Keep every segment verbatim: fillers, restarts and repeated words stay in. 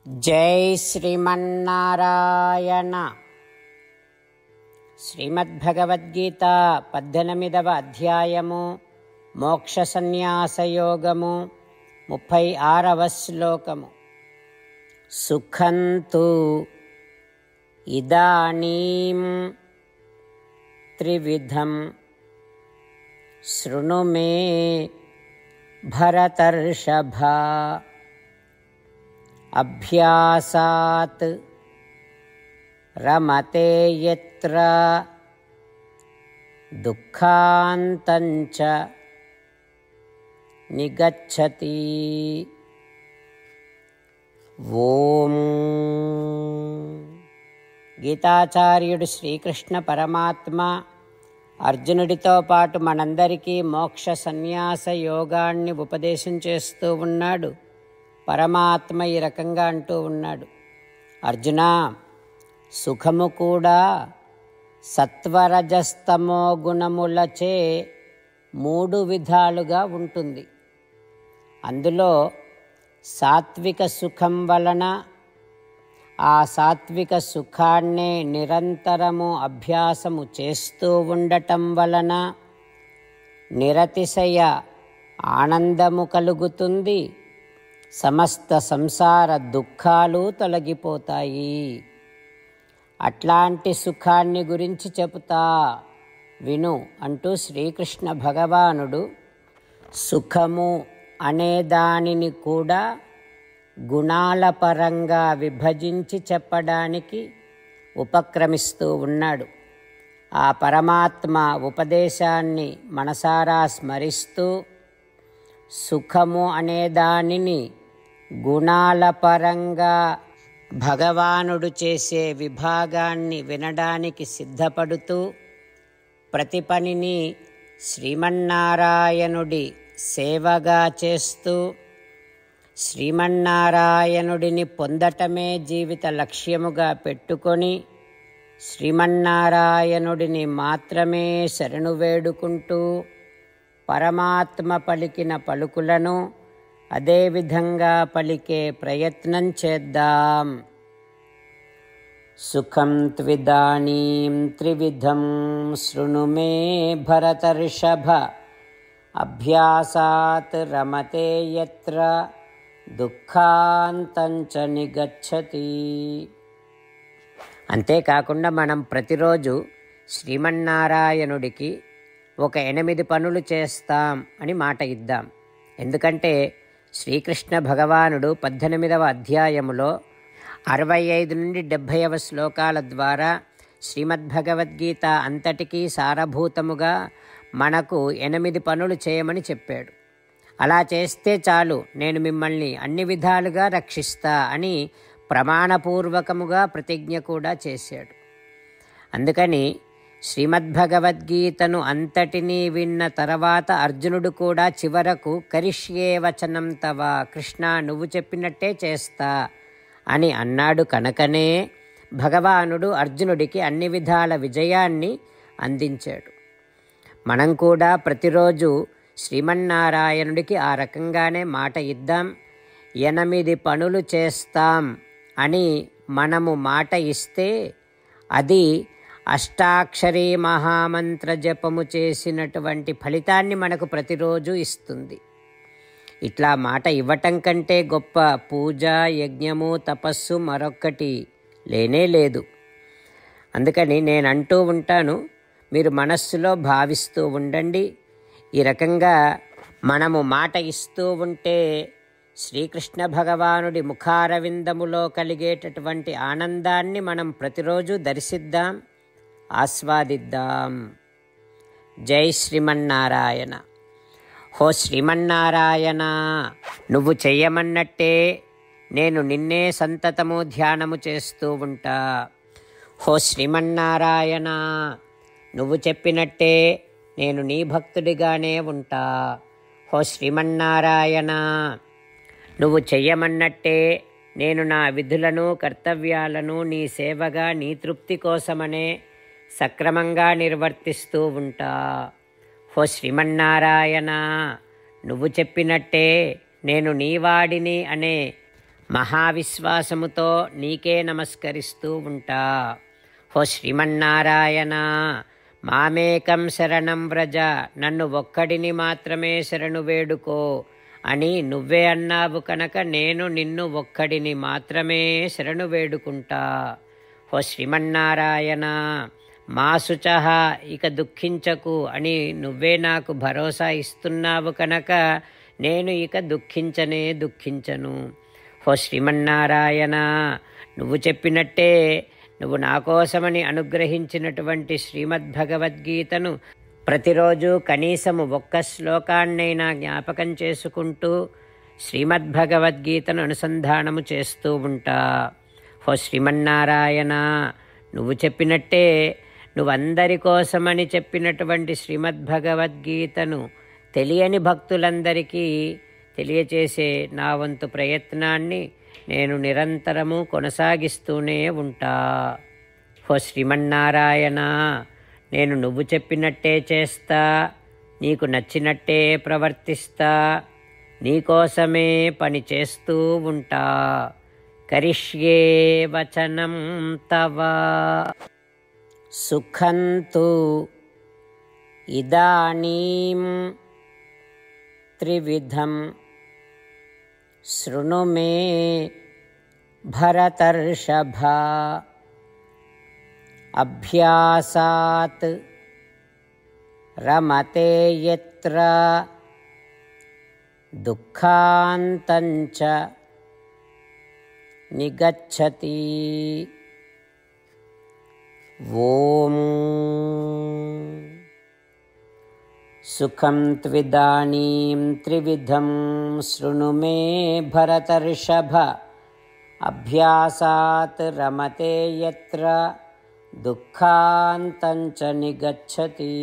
జై శ్రీమన్నారాయణ. శ్రీమద్భగవద్గీత పద్దెనిమిదవ అధ్యాయము మోక్ష సన్యాస యోగము ముప్పై ఆరవ శ్లోకము. సుఖంతు ఇదానీం త్రివిధం శృణు మే భరతర్షభ. అభ్యాసాత్ రమతే యత్ర దుఃఖాంతంచ నిగచ్చతి. ఓం. గీతాచార్యుడు శ్రీకృష్ణ పరమాత్మ అర్జునుడితో పాటు మనందరికీ మోక్ష సన్యాస యోగాన్ని ఉపదేశం చేస్తూ ఉన్నాడు. పరమాత్మ ఈ రకంగా అంటూ ఉన్నాడు, అర్జున, సుఖము కూడా సత్వరజస్తమో గుణములచే మూడు విధాలుగా ఉంటుంది. అందులో సాత్విక సుఖం వలన, ఆ సాత్విక సుఖాన్నే నిరంతరము అభ్యాసము చేస్తూ ఉండటం వలన నిరతిశయ ఆనందము కలుగుతుంది. సమస్త సంసార దుఃఖాలు తొలగిపోతాయి. అట్లాంటి సుఖాన్ని గురించి చెబుతా విను అంటూ శ్రీకృష్ణ భగవానుడు సుఖము అనే దానిని కూడా గుణాల పరంగా విభజించి చెప్పడానికి ఉపక్రమిస్తూ ఉన్నాడు. ఆ పరమాత్మ ఉపదేశాన్ని మనసారా స్మరిస్తూ సుఖము అనే దానిని గుణాల పరంగా భగవానుడు చేసే విభాగాన్ని వినడానికి సిద్ధపడుతూ ప్రతి పనిని శ్రీమన్నారాయణుడి సేవగా చేస్తూ శ్రీమన్నారాయణుడిని పొందటమే జీవిత లక్ష్యముగా పెట్టుకొని శ్రీమన్నారాయణుడిని మాత్రమే శరణు వేడుకుంటూ పరమాత్మ పలికిన పలుకులను అదేవిధంగా పలికే ప్రయత్నం చేద్దాం. సుఖం త్విదానీం త్రివిధం శృణు మే భరతర్షభ. అభ్యాసాత్ రమతే యత్ర దుఃఖాంతంచ నిగచ్చతి. అంతేకాకుండా మనం ప్రతిరోజు శ్రీమన్నారాయణుడికి ఒక ఎనిమిది పనులు చేస్తాం అని మాట ఇద్దాం. ఎందుకంటే శ్రీకృష్ణ భగవానుడు పద్దెనిమిదవ అధ్యాయములో అరవై ఐదు నుండి డెబ్భైవ శ్లోకాల ద్వారా శ్రీమద్భగవద్గీత అంతటికీ సారభూతముగా మనకు ఎనిమిది పనులు చేయమని చెప్పాడు. అలా చేస్తే చాలు, నేను మిమ్మల్ని అన్ని విధాలుగా రక్షిస్తా అని ప్రమాణపూర్వకముగా ప్రతిజ్ఞ కూడా చేశాడు. అందుకని శ్రీమద్భగవద్గీతను అంతటినీ విన్న తర్వాత అర్జునుడు కూడా చివరకు కరిష్యే వచనం తవ, కృష్ణ నువ్వు చెప్పినట్టే చేస్తా అని అన్నాడు. కనుకనే భగవానుడు అర్జునుడికి అన్ని విధాల విజయాన్ని అందించాడు. మనం కూడా ప్రతిరోజు శ్రీమన్నారాయణుడికి ఆ రకంగానే మాట ఇద్దాం. ఎనిమిది పనులు చేస్తాం అని మనము మాట ఇస్తే అది అష్టాక్షరీ మహామంత్ర జపము చేసినటువంటి ఫలితాన్ని మనకు ప్రతిరోజు ఇస్తుంది. ఇట్లా మాట ఇవ్వటం కంటే గొప్ప పూజ, యజ్ఞము, తపస్సు మరొక్కటి లేనే లేదు. అందుకని నేను అంటూ ఉంటాను, మీరు మనస్సులో భావిస్తూ ఉండండి. ఈ రకంగా మనము మాట ఇస్తూ ఉంటే శ్రీకృష్ణ భగవానుడి ముఖారవిందములో కలిగేటటువంటి ఆనందాన్ని మనం ప్రతిరోజు దర్శిద్దాం, ఆస్వాదిద్దాం. జై శ్రీమన్నారాయణ. హో శ్రీమన్నారాయణ, నువ్వు చెయ్యమన్నట్టే నేను నిన్నే సంతతము ధ్యానము చేస్తూ ఉంటా. హో శ్రీమన్నారాయణ, నువ్వు చెప్పినట్టే నేను నీ భక్తుడిగానే ఉంటా. హో శ్రీమన్నారాయణ, నువ్వు చెయ్యమన్నట్టే నేను నా విధులను కర్తవ్యాలను నీ సేవగా నీ తృప్తి కోసమనే సక్రమంగా నిర్వర్తిస్తూ ఉంటా. హో శ్రీమన్నారాయణ, నువ్వు చెప్పినట్టే నేను నీవాడిని అనే మహావిశ్వాసముతో నీకే నమస్కరిస్తూ ఉంటా. ఓ శ్రీమన్నారాయణ, మామేకం శరణం వ్రజ, నన్ను ఒక్కడిని మాత్రమే శరణు వేడుకో అని నువ్వే అన్నావు కనుక నేను నిన్ను ఒక్కడిని మాత్రమే శరణు వేడుకుంటా. ఓ శ్రీమన్నారాయణ, మా శుచః, ఇక దుఃఖించకు అని నువ్వే నాకు భరోసా ఇస్తున్నావు కనుక నేను ఇక దుఃఖించనే దుఃఖించను. ఓ శ్రీమన్నారాయణ, నువ్వు చెప్పినట్టే నువ్వు నా కోసమని అనుగ్రహించినటువంటి శ్రీమద్భగవద్గీతను ప్రతిరోజు కనీసము ఒక్క శ్లోకాన్నైనా జ్ఞాపకం చేసుకుంటూ శ్రీమద్భగవద్గీతను అనుసంధానము చేస్తూ ఉంటా. ఓ శ్రీమన్నారాయణ, నువ్వు చెప్పినట్టే నువ్వందరి కోసమని చెప్పినటువంటి శ్రీమద్భగవద్గీతను తెలియని భక్తులందరికీ తెలియచేసే నా వంతు ప్రయత్నాన్ని నేను నిరంతరము కొనసాగిస్తూనే ఉంటా. ఓ శ్రీమన్నారాయణ, నేను నువ్వు చెప్పినట్టే చేస్తా, నీకు నచ్చినట్టే ప్రవర్తిస్తా, నీకోసమే పని చేస్తూ ఉంటా. కరిష్యే వచనం తవ. సుఖంతు ఇదానీం త్రివిధం శృణు మే భరతర్షభ. అభ్యాసాత్ రమతే యత్ర దుఃఖాంతంచ నిగచ్చతి. ఓం సుఖం త్విదానీం త్రివిధం శృణు మే భరతర్షభ. అభ్యాసాత్ రమతే యత్ర దుఃఖాంతంచ నిగచ్చతి.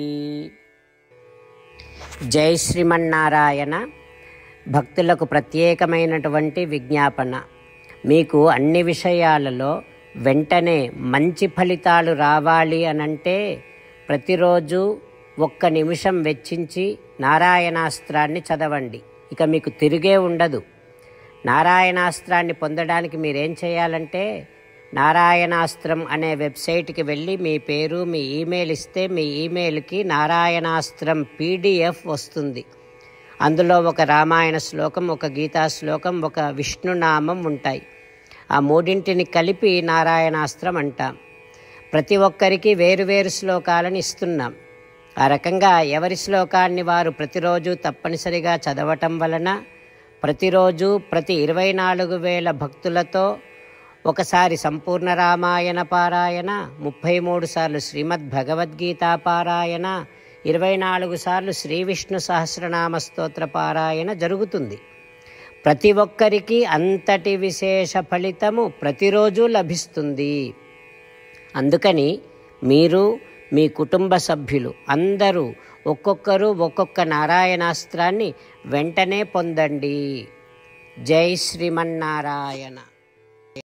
జై శ్రీమన్నారాయణ. భక్తులకు ప్రత్యేకమైనటువంటి విజ్ఞాపన. మీకు అన్ని విషయాలలో వెంటనే మంచి ఫలితాలు రావాలి అనంటే ప్రతిరోజు ఒక్క నిమిషం వెచ్చించి నారాయణాస్త్రాన్ని చదవండి. ఇక మీకు తిరిగే ఉండదు. నారాయణాస్త్రాన్ని పొందడానికి మీరేం చేయాలంటే నారాయణాస్త్రం అనే వెబ్సైట్కి వెళ్ళి మీ పేరు మీ ఈమెయిల్ ఇస్తే మీ ఈమెయిల్కి నారాయణాస్త్రం పీడిఎఫ్ వస్తుంది. అందులో ఒక రామాయణ శ్లోకం, ఒక గీతా శ్లోకం, ఒక విష్ణునామం ఉంటాయి. ఆ మూడింటిని కలిపి నారాయణాస్త్రం అంటాం. ప్రతి ఒక్కరికి వేరువేరు శ్లోకాలను ఇస్తున్నాం. ఆ రకంగా ఎవరి శ్లోకాన్ని వారు ప్రతిరోజు తప్పనిసరిగా చదవటం వలన ప్రతిరోజు ప్రతి ఇరవై నాలుగు వేల భక్తులతో ఒకసారి సంపూర్ణ రామాయణ పారాయణ, ముప్పై మూడు సార్లు శ్రీమద్ భగవద్గీత పారాయణ, ఇరవై నాలుగు సార్లు శ్రీ విష్ణు సహస్రనామ స్తోత్ర పారాయణ జరుగుతుంది. ప్రతి ఒక్కరికి అంతటి విశేష ఫలితము ప్రతిరోజు లభిస్తుంది. అందుకని మీరు మీ కుటుంబ సభ్యులు అందరూ ఒక్కొక్కరు ఒక్కొక్క నారాయణాస్త్రాన్ని వెంటనే పొందండి. జై శ్రీమన్నారాయణ.